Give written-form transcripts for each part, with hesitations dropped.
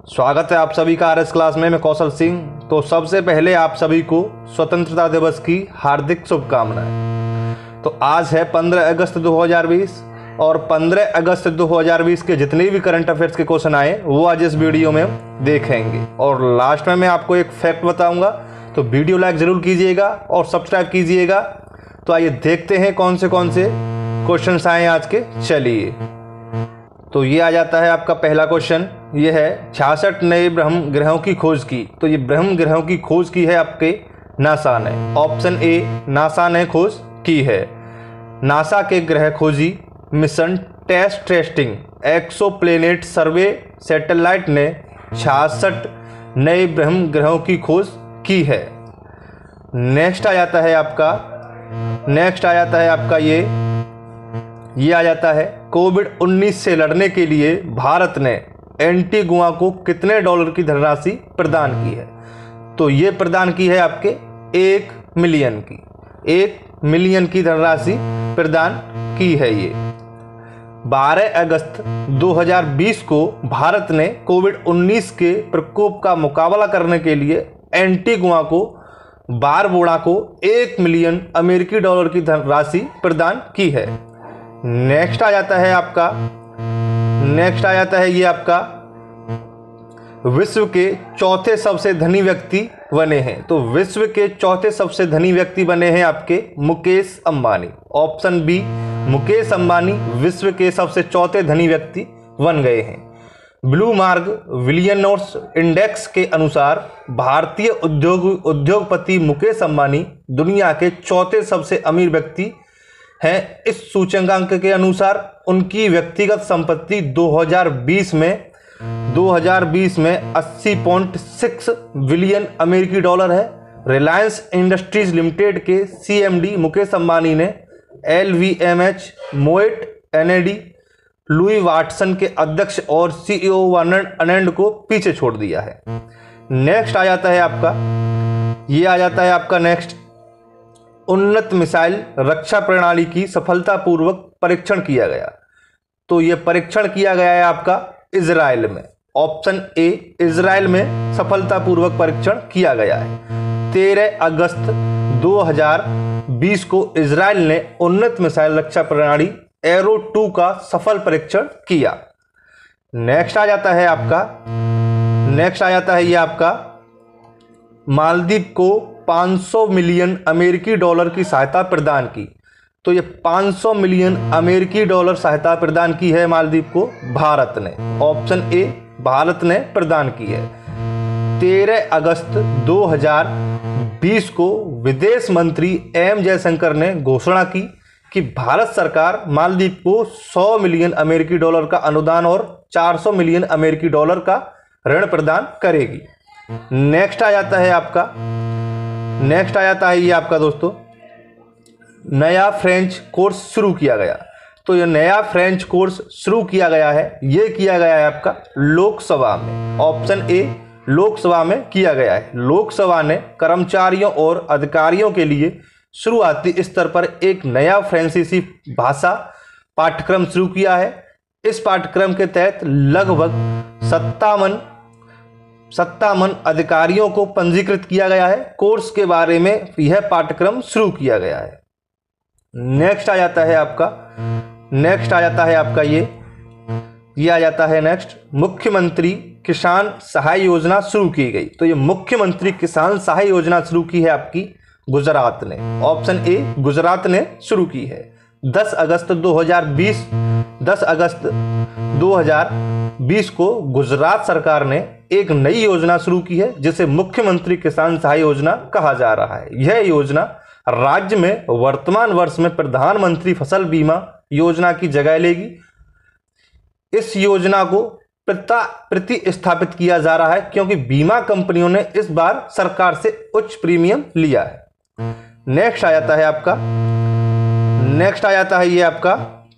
स्वागत है आप सभी का आरएस क्लास में। मैं कौशल सिंह। तो सबसे पहले आप सभी को स्वतंत्रता दिवस की हार्दिक शुभकामनाएं। तो आज है 15 अगस्त 2020 और 15 अगस्त 2020 के जितने भी करंट अफेयर्स के क्वेश्चन आए वो आज इस वीडियो में हम देखेंगे। और लास्ट में मैं आपको एक फैक्ट बताऊंगा, तो वीडियो लाइक ज़रूर कीजिएगा और सब्सक्राइब कीजिएगा। तो आइए देखते हैं कौन से क्वेश्चन आए आज के। चलिए, तो ये आ जाता है आपका पहला क्वेश्चन। ये है 66 नए ब्रह्म ग्रहों की खोज की। तो ये ब्रह्म ग्रहों की खोज की है आपके नासा ने। ऑप्शन ए नासा ने खोज की है। नासा के ग्रह खोजी mission testing exoplanet survey satellite ने 66 नए ब्रह्म ग्रहों की खोज की है। नेक्स्ट आ जाता है आपका ये आ जाता है कोविड-19 से लड़ने के लिए भारत ने एंटीगुआ को कितने डॉलर की धनराशि प्रदान की है। तो ये प्रदान की है आपके 1 मिलियन की धनराशि प्रदान की है। ये 12 अगस्त 2020 को भारत ने कोविड-19 के प्रकोप का मुकाबला करने के लिए एंटीगुआ को बारबुडा को 1 मिलियन अमेरिकी डॉलर की धनराशि प्रदान की है। नेक्स्ट आ जाता है ये आपका विश्व के चौथे सबसे धनी व्यक्ति बने हैं। तो विश्व के चौथे सबसे धनी व्यक्ति बने हैं आपके मुकेश अंबानी। ऑप्शन बी, मुकेश अंबानी विश्व के सबसे चौथे धनी व्यक्ति बन गए हैं। ब्लूमबर्ग बिलियनर्स इंडेक्स के अनुसार भारतीय उद्योगपति मुकेश अंबानी दुनिया के चौथे सबसे अमीर व्यक्ति हैं। इस सूचकांक के अनुसार उनकी व्यक्तिगत संपत्ति 2020 में 80.6 बिलियन अमेरिकी डॉलर है। रिलायंस इंडस्ट्रीज लिमिटेड के सीएमडी मुकेश अंबानी ने LVMH, मोएट एनएडी, लुई वाटसन के अध्यक्ष और सीईओ वर्नन अनंड को पीछे छोड़ दिया है। नेक्स्ट आ जाता है आपका नेक्स्ट उन्नत मिसाइल रक्षा प्रणाली की सफलतापूर्वक परीक्षण किया गया। तो यह परीक्षण किया गया है आपका इजराइल में। ऑप्शन ए, इजराइल में सफलतापूर्वक परीक्षण किया गया है। 13 अगस्त 2020 को इजराइल ने उन्नत मिसाइल रक्षा प्रणाली एरो 2 का सफल परीक्षण किया। नेक्स्ट आ जाता है ये आपका मालदीव को 500 मिलियन अमेरिकी डॉलर की सहायता प्रदान की। तो ये 500 मिलियन अमेरिकी डॉलर सहायता प्रदान की है मालदीव को भारत ने। ऑप्शन ए, भारत ने प्रदान की है। 13 अगस्त 2020 को विदेश मंत्री एम जयशंकर ने घोषणा की कि भारत सरकार मालदीव को 100 मिलियन अमेरिकी डॉलर का अनुदान और 400 मिलियन अमेरिकी डॉलर का ऋण प्रदान करेगी। नेक्स्ट आ जाता है ये आपका दोस्तों नया फ्रेंच कोर्स शुरू किया गया। तो ये नया फ्रेंच कोर्स शुरू किया गया है, ये किया गया है आपका लोकसभा में। ऑप्शन ए, लोकसभा में किया गया है। लोकसभा ने कर्मचारियों और अधिकारियों के लिए शुरुआती स्तर पर एक नया फ्रांसीसी भाषा पाठ्यक्रम शुरू किया है। इस पाठ्यक्रम के तहत लगभग 57 अधिकारियों को पंजीकृत किया गया है। कोर्स के बारे में यह पाठ्यक्रम शुरू किया गया है। नेक्स्ट आ जाता है आपका ये आ जाता है नेक्स्ट मुख्यमंत्री किसान सहाय योजना शुरू की गई। तो ये मुख्यमंत्री किसान सहाय योजना शुरू की है आपकी गुजरात ने। ऑप्शन ए, गुजरात ने शुरू की है। 10 अगस्त 2020 को गुजरात सरकार ने एक नई योजना शुरू की है जिसे मुख्यमंत्री किसान सहाय योजना कहा जा रहा है। यह योजना राज्य में वर्तमान वर्ष में प्रधानमंत्री फसल बीमा योजना की जगह लेगी। इस योजना को प्रतिस्थापित किया जा रहा है क्योंकि बीमा कंपनियों ने इस बार सरकार से उच्च प्रीमियम लिया है। नेक्स्ट आ जाता है ये आपका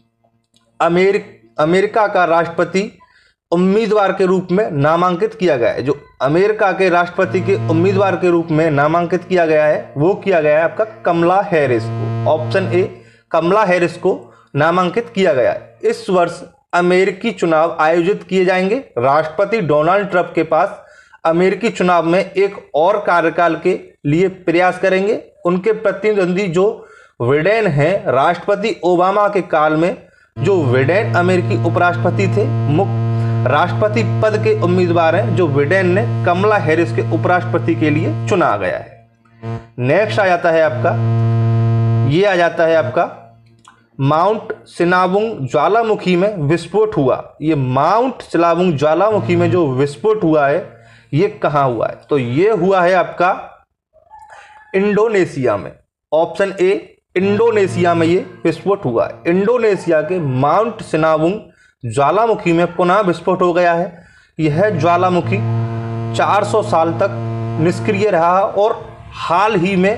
अमेरिका का राष्ट्रपति उम्मीदवार के रूप में नामांकित किया गया है। जो अमेरिका के राष्ट्रपति के उम्मीदवार के रूप में नामांकित किया गया है वो किया गया है आपका कमला हैरिस को। ऑप्शन ए, कमला हैरिस को नामांकित किया गया है। इस वर्ष अमेरिकी चुनाव आयोजित किए जाएंगे। राष्ट्रपति डोनाल्ड ट्रंप के पास अमेरिकी चुनाव में एक और कार्यकाल के लिए प्रयास करेंगे। उनके प्रतिद्वंदी जो बिडेन हैं, राष्ट्रपति ओबामा के काल में जो बिडेन अमेरिकी उपराष्ट्रपति थे, मुख्य राष्ट्रपति पद के उम्मीदवार हैं जो बिडेन ने कमला हैरिस के उपराष्ट्रपति के लिए चुना गया है। नेक्स्ट आ जाता है आपका, ये आ जाता है आपका माउंट सिनाबुंग ज्वालामुखी में विस्फोट हुआ। ये माउंट सिनाबुंग ज्वालामुखी में जो विस्फोट हुआ है ये कहाँ हुआ है? तो ये हुआ है आपका इंडोनेशिया में। ऑप्शन ए, इंडोनेशिया में ये विस्फोट हुआ है। इंडोनेशिया के माउंट सिनाबुंग ज्वालामुखी में पुनः विस्फोट हो गया है। यह ज्वालामुखी 400 साल तक निष्क्रिय रहा और हाल ही में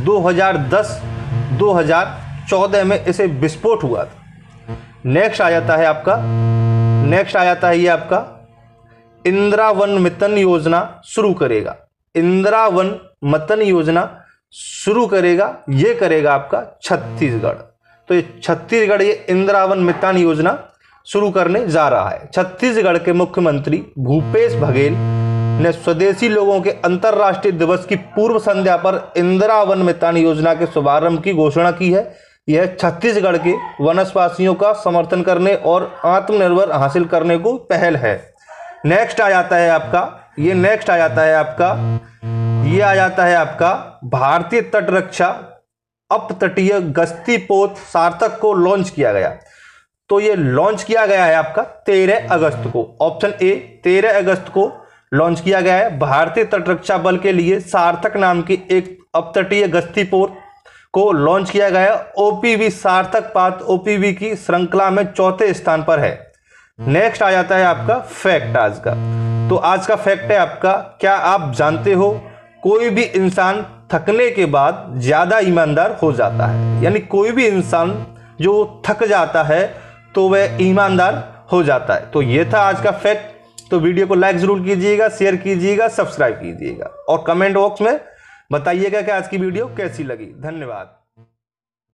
2010-2014 में इसे विस्फोट हुआ था। नेक्स्ट आ जाता है आपका, नेक्स्ट आ जाता है ये आपका इंदिरा वन मितन योजना शुरू करेगा। इंदिरा वन मितन योजना शुरू करेगा, ये करेगा आपका छत्तीसगढ़। तो ये छत्तीसगढ़ ये इंदिरा वन मितान योजना शुरू करने जा रहा है। छत्तीसगढ़ के मुख्यमंत्री भूपेश बघेल ने स्वदेशी लोगों के अंतर्राष्ट्रीय दिवस की पूर्व संध्या पर इंदिरा वन मितान योजना के शुभारंभ की घोषणा की है। यह छत्तीसगढ़ के वनवासियों का समर्थन करने और आत्मनिर्भर हासिल करने को पहल है। नेक्स्ट आ जाता है आपका, ये नेक्स्ट आ जाता है आपका, ये आ जाता है आपका भारतीय तट रक्षा अपतटीय गश्ती पोत सार्थक को लॉन्च किया गया। तो ये लॉन्च किया गया है आपका 13 अगस्त को। ऑप्शन ए, 13 अगस्त को लॉन्च किया गया है। भारतीय तट रक्षा बल के लिए सार्थक नाम की एक अपतटीय गश्ती पोत को लॉन्च किया गया है। ओपीवी सार्थक पात ओपीवी की श्रृंखला में चौथे स्थान पर है। नेक्स्ट आ जाता है आपका फैक्ट आज का। तो आज का फैक्ट है आपका, क्या आप जानते हो कोई भी इंसान थकने के बाद ज्यादा ईमानदार हो जाता है। यानी कोई भी इंसान जो थक जाता है तो वह ईमानदार हो जाता है। तो ये था आज का फैक्ट। तो वीडियो को लाइक जरूर कीजिएगा, शेयर कीजिएगा, सब्सक्राइब कीजिएगा और कमेंट बॉक्स में बताइएगा कि आज की वीडियो कैसी लगी। धन्यवाद।